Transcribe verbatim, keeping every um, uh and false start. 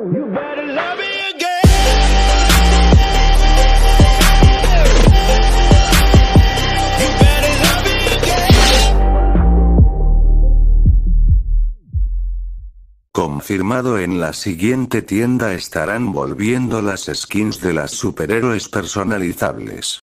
You better love me again. You better love me again. Confirmado, en la siguiente tienda estarán volviendo las skins de las superhéroes personalizables.